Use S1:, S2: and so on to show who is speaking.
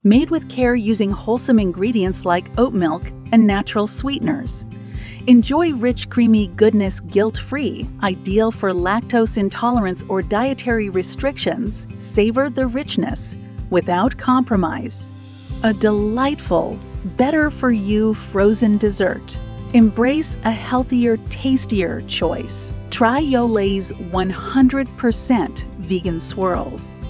S1: Made with care using wholesome ingredients like oat milk and natural sweeteners. Enjoy rich, creamy goodness guilt-free, ideal for lactose intolerance or dietary restrictions. Savor the richness without compromise. A delightful, better-for-you frozen dessert. Embrace a healthier, tastier choice. Try Yole's 100% vegan swirls.